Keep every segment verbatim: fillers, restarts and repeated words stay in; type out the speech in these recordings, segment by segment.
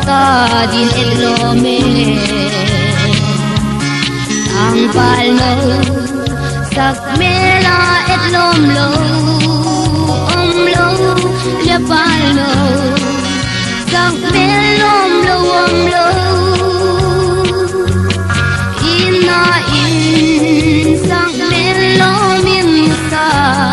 ka din etlo me ang palno sak mela etlom lo om lo le palno sak melom lo om lo ina in sak melom in sa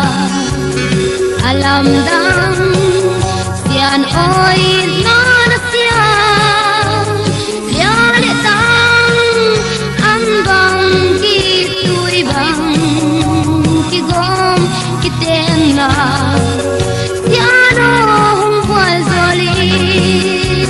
alam dang sian oi na na sian liale tang ambang kitui bang kigom kitena siano hong kwal zolin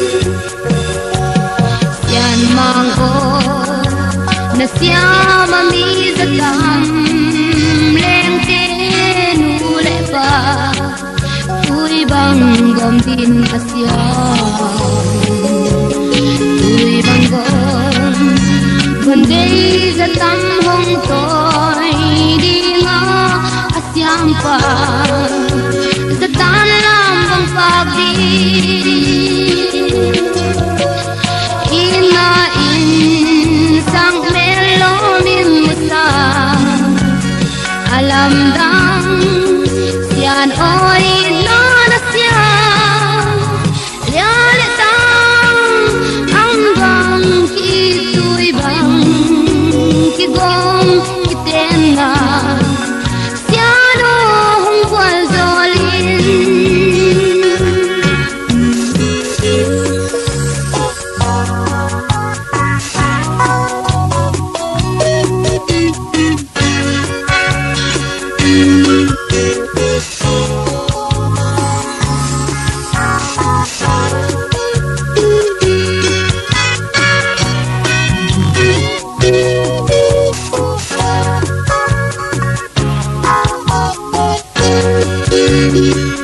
sian mango na siama mi zatam leng tenu lepa tui bang gom din kasya tui bang gom bandei zatam hong toy di nga asyam pa zatan lam bang pagdi ina in sang melom in musa alam dang sian oi na na sian liale tang ang bang kitui bang kigom kitena siano hong kwal zolin Thank you.